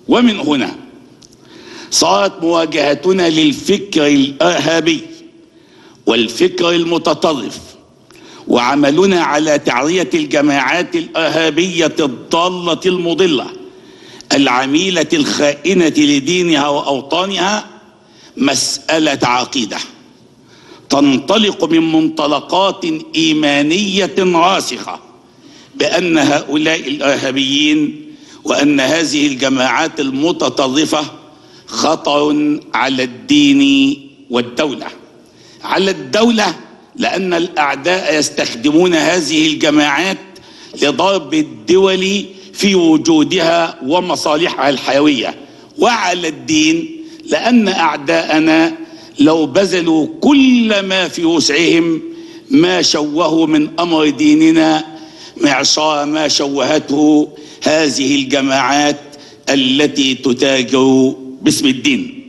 ومن هنا صارت مواجهتنا للفكر الإرهابي والفكر المتطرف وعملنا على تعرية الجماعات الإرهابية الضالة المضلة العميلة الخائنة لدينها وأوطانها مسألة عقيدة تنطلق من منطلقات إيمانية راسخة بأن هؤلاء الإرهابيين وأن هذه الجماعات المتطرفة خطر على الدين والدولة. على الدولة لأن الأعداء يستخدمون هذه الجماعات لضرب الدول في وجودها ومصالحها الحيوية، وعلى الدين لأن أعداءنا لو بذلوا كل ما في وسعهم ما شوهوا من أمر ديننا معصار ما شوهته هذه الجماعات التي تتاجر باسم الدين.